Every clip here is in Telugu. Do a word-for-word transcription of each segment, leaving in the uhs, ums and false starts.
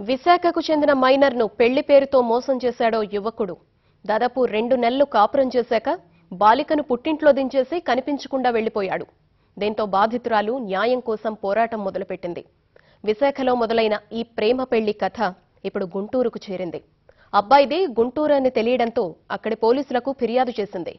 విశాఖకు చెందిన మైనర్ను పెళ్లి పేరుతో మోసం చేశాడో యువకుడు. దాదాపు రెండు నెలలు కాపురం చేశాక బాలికను పుట్టింట్లో దించేసి కనిపించకుండా వెళ్లిపోయాడు. దీంతో బాధితురాలు న్యాయం కోసం పోరాటం మొదలుపెట్టింది. విశాఖలో మొదలైన ఈ ప్రేమ పెళ్లి కథ ఇప్పుడు గుంటూరుకు చేరింది. అబ్బాయిది గుంటూరు అని తెలియడంతో అక్కడి పోలీసులకు ఫిర్యాదు చేసింది.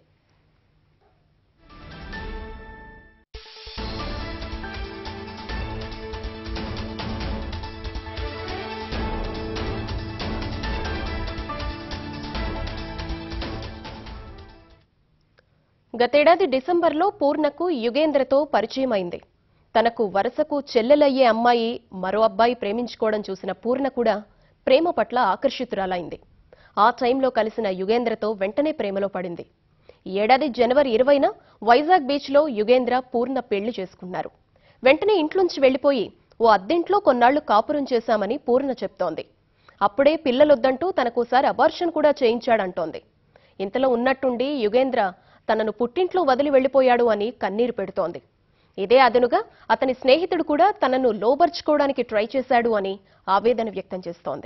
గతేడాది డిసెంబర్లో పూర్ణకు యుగేంద్రతో పరిచయమైంది. తనకు వరుసకు చెల్లెలయ్యే అమ్మాయి మరో అబ్బాయి ప్రేమించుకోవడం చూసిన పూర్ణ కూడా ప్రేమ పట్ల ఆకర్షితురాలైంది. ఆ టైంలో కలిసిన యుగేంద్రతో వెంటనే ప్రేమలో పడింది. ఈ ఏడాది జనవరి ఇరవైన వైజాగ్ బీచ్లో యుగేంద్ర పూర్ణ పెళ్లి చేసుకున్నారు. వెంటనే ఇంట్లోంచి వెళ్లిపోయి ఓ అద్దెంట్లో కొన్నాళ్లు కాపురం చేశామని పూర్ణ చెప్తోంది. అప్పుడే పిల్లలొద్దంటూ తనకోసారి అబార్షన్ కూడా చేయించాడంటోంది. ఇంతలో ఉన్నట్టుండి యుగేంద్ర తనను పుట్టింట్లో వదిలి వెళ్లిపోయాడు అని కన్నీరు పెడుతోంది. ఇదే అదనుగా అతని స్నేహితుడు కూడా తనను లోబర్చుకోవడానికి ట్రై చేశాడు అని ఆవేదన వ్యక్తం చేస్తోంది.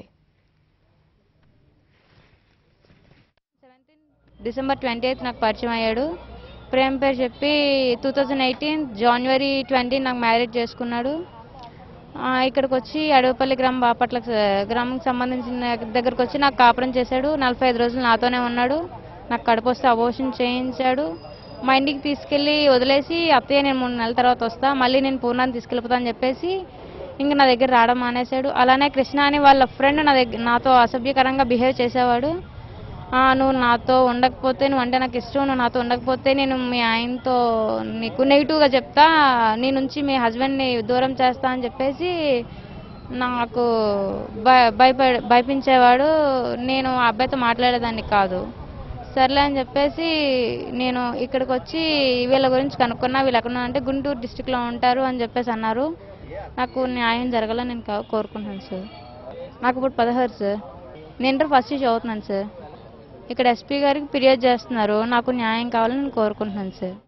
డిసెంబర్ ట్వంటీ ఎయిత్ నాకు పరిచయం అయ్యాడు. ప్రేమ పేరు చెప్పి టూ థౌజండ్ ఎయిటీన్ జనవరి ట్వంటీ నాకు మ్యారేజ్ చేసుకున్నాడు. ఇక్కడికి వచ్చి అడవిపల్లి గ్రామం బాపట్ల గ్రామంకి సంబంధించిన దగ్గరకు వచ్చి నాకు కాపురం చేశాడు. నలభై ఐదు రోజులు నాతోనే ఉన్నాడు. నాకు కడుపు వస్తే అబోర్షన్ చేయించాడు. మా ఇంటికి తీసుకెళ్ళి వదిలేసి అత్తయ్య నేను మూడు నెలల తర్వాత వస్తా, మళ్ళీ నేను పూర్ణాన్ని తీసుకెళ్ళిపోతా అని చెప్పేసి ఇంక నా దగ్గర రావడం మానేశాడు. అలానే కృష్ణ అని వాళ్ళ ఫ్రెండ్ నా దగ్గర నాతో అసభ్యకరంగా బిహేవ్ చేసేవాడు. నువ్వు నాతో ఉండకపోతే, నువ్వు అంటే నాకు ఇష్టం, నువ్వు నాతో ఉండకపోతే నేను మీ ఆయనతో నీకు నెగిటివ్గా చెప్తా, నీ నుంచి మీ హస్బెండ్ని దూరం చేస్తా అని చెప్పేసి నాకు భయప భయపించేవాడు. నేను ఆ అబ్బాయితో మాట్లాడేదాన్ని కాదు. సర్లే అని చెప్పేసి నేను ఇక్కడికి వచ్చి వీళ్ళ గురించి కనుక్కున్నా. వీళ్ళు ఎక్కడ అంటే గుంటూరు డిస్టిక్లో ఉంటారు అని చెప్పేసి అన్నారు. నాకు న్యాయం జరగాలని నేను కోరుకుంటున్నాను సార్. నాకు ఇప్పుడు పదహారు సార్. నేను ఇంటర్ ఫస్ట్ ఇయర్ చదువుతున్నాను సార్. ఇక్కడ ఎస్పీ గారికి ఫిర్యాదు చేస్తున్నారు. నాకు న్యాయం కావాలని నేను కోరుకుంటున్నాను సార్.